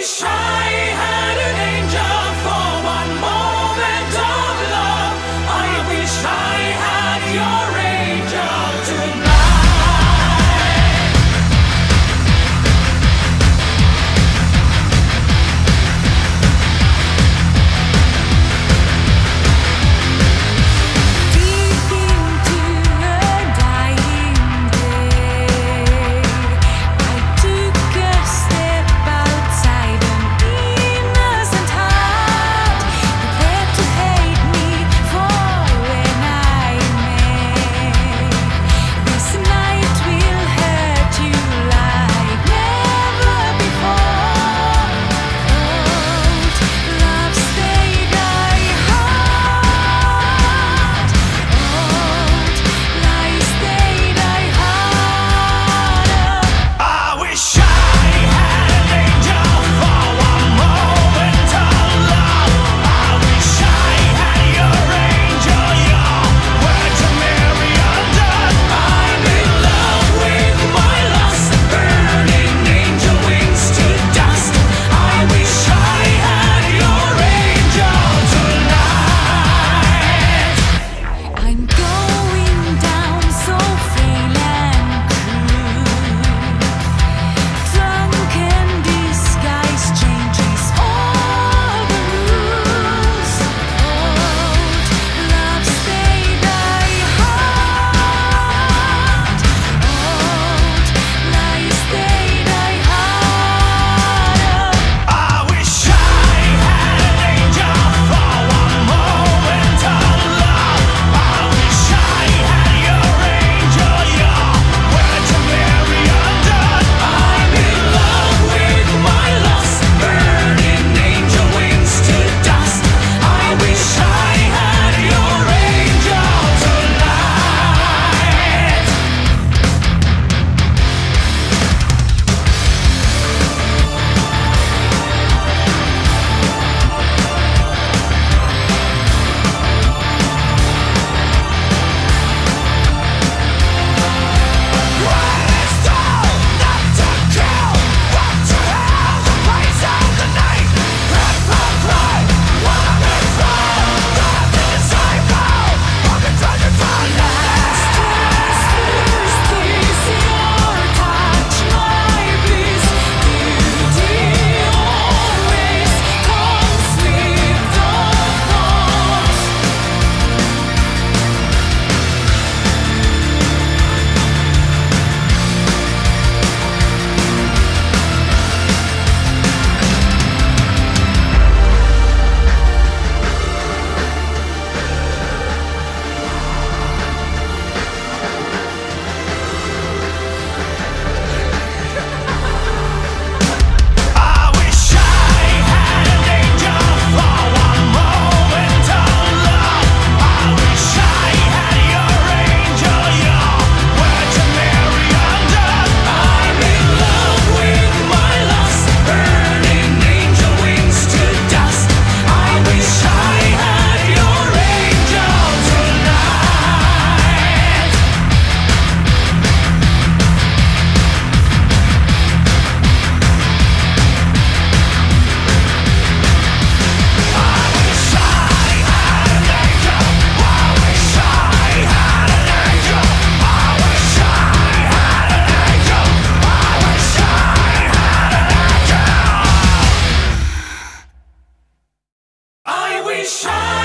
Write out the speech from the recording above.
wish I had an angel for one moment of love. I wish I had your angel tonight. Deep into a dying day, I took a step outside an innocent heart, prepared to hate me for when I may. This night will hurt you like never before. Old love stayed I heart. Old lies stayed I heart. I wish I had an angel for one moment of love. I wish I had your angel, your word to marry undone. I'm in love with my lost, burning angel wings to dust. I wish I had your angel tonight. I'm going down so frail and crude. Drunken disguise changes all the rules. Old love stayed I heart. Old lies stayed I heart. I wish I had an angel for one moment of love. I wish I had your angel, your word to marry undone. I'm in love with my lost, burning angel wings to dust. I wish I had your angel tonight. When it's told not to kill, what to hell, the place of the night. Cry, cry, cry, wanna be free. God, the disciple, walking through the fire. Kiss your touch, my bliss. Beauty always comes with the thoughts. I wish I had an angel for one moment of love. I wish I had your angel, your word to marry undone. I'm in love with my lost, burning angel wings to dust. I wish I had your angel tonight. I wish I had an angel. I wish I had an angel. I wish I had an angel. I wish I had an angel. I wish I